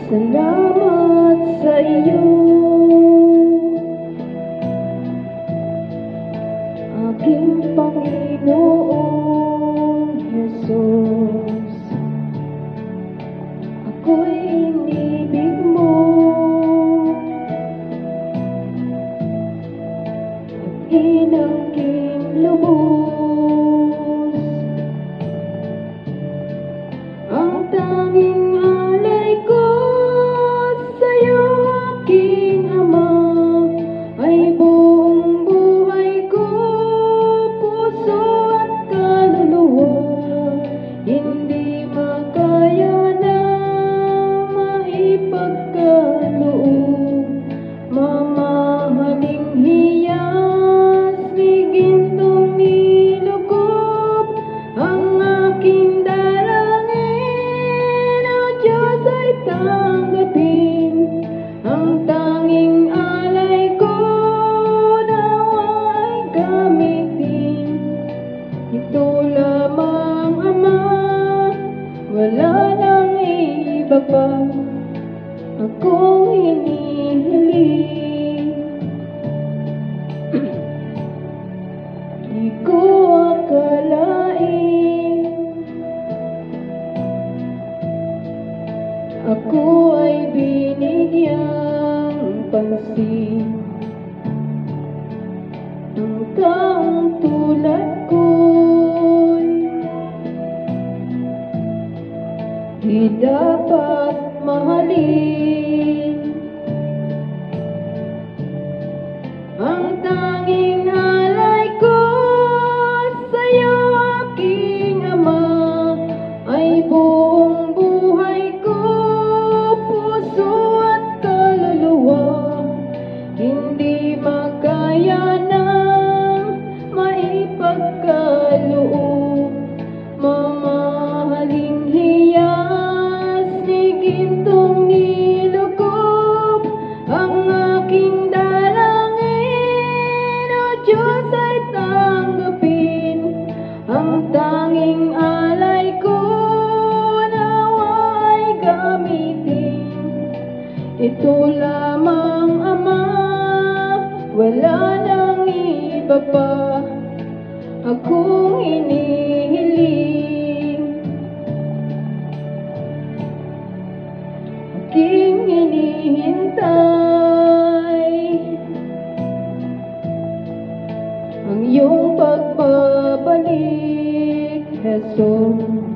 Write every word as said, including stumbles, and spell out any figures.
Salamat sa iyo, aking Panginoong Jesus. Ako'y inibig mo at inangking lubos. Ang tanging alay ko sa'yo, aking Ama, ay buong buhay ko, puso at kaluluwa. Hindi makaya na maipagkaloob, mamahaling hiyas ni gintong nilukob. Ang aking dalangin, O Diyos, ay tanggapin. Ang tanging alay ko, nawa ay gamitin. Ito lamang, Ama, wala nang iba pa akong hinihiling. Di ko akalain ako ay binigyang pansin. Ang taong tulad ko'y di dapat mahalin. Ang tanging alay ko sa'yo, aking Ama, ay buong buhay ko, puso at kaluluwa. Hindi makaya ng maipagkaloob, mamahaling hiyas ni gintong nilukob. Ang aking dalangin, O Diyos, ay tanggapin. Ang tanging alay ko, nawa ay gamitin. Ito lamang, Ama, wala nang iba pa akong hinihiling. Aking hinihintay ang iyong pagbabalik, Jesus.